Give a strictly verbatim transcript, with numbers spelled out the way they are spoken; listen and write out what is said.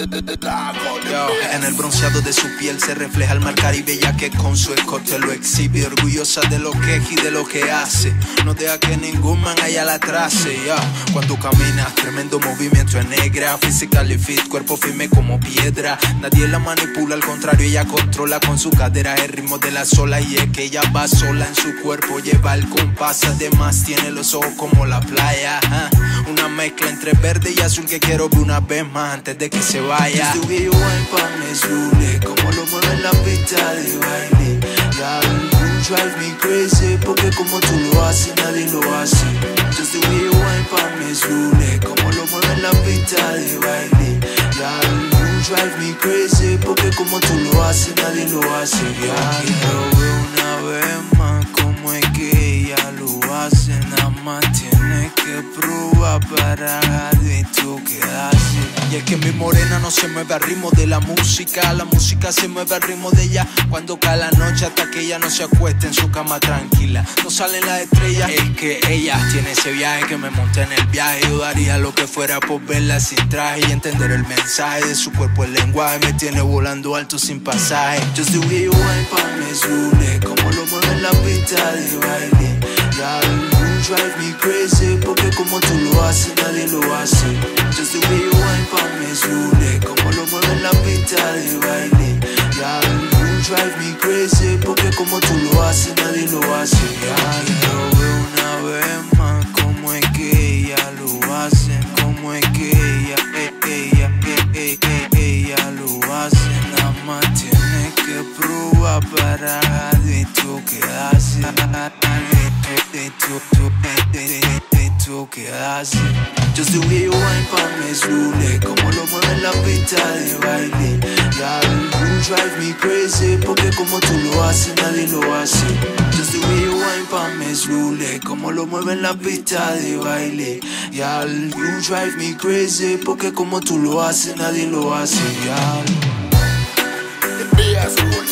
Yo, en el bronceado de su piel se refleja el mar Caribe, ya que con su escote lo exhibe. Orgullosa de lo que es y de lo que hace, no deja que ningún man allá la trace. Yeah. Cuando camina, tremendo movimiento en negra, physically fit, cuerpo firme como piedra. Nadie la manipula, al contrario, ella controla con su cadera el ritmo de la sola. Y es que ella va sola, en su cuerpo lleva el compás. Además tiene los ojos como la playa, uh. Una mezcla entre verde y azul que quiero ver una vez más antes de que se vaya. Just the way you wine pa' me zule, como lo mueve en la pista de baile. Ya, you drive me crazy, porque como tú lo haces nadie lo hace. Just the way you wine pa' me zule, como lo mueve en la pista de baile. Ya, you drive me crazy, porque como tú lo haces nadie lo hace. Ya, quiero ver una vez más como es que ella lo hace. Nada más tienes que probar para de tú que hace. Y es que mi morena no se mueve al ritmo de la música, la música se mueve al ritmo de ella. Cuando cae la noche hasta que ella no se acueste en su cama tranquila, no salen las estrellas. Es que ella tiene ese viaje que me monté en el viaje. Yo daría lo que fuera por verla sin traje y entender el mensaje de su cuerpo, el lenguaje. Me tiene volando alto sin pasaje. Just the way you wine pa' me zule, como lo mueve en la pista de baile. Ya, you drive me crazy, porque como tú lo haces nadie lo hace. Just the way you wine pa' me zule, como lo mueve en la pista de baile. Ya, you drive me crazy, porque como tú lo haces nadie lo hace. Ya, quiero ver una vez más como es que ella lo hace, como es que ella, eh, ella, eh, eh, eh, ella lo hace. Nada más tienes que probar para de tú que hace. De tú, tú, de, de, de tú que hace. Just the way you wine pa' me zule, como lo mueve en la pista de baile. Ya, you drive me crazy, porque como tú lo haces nadie lo hace. Just the way you wine pa' me zule, como lo mueve en la pista de baile. Ya, you drive me crazy, porque como tú lo haces nadie lo hace. Ya.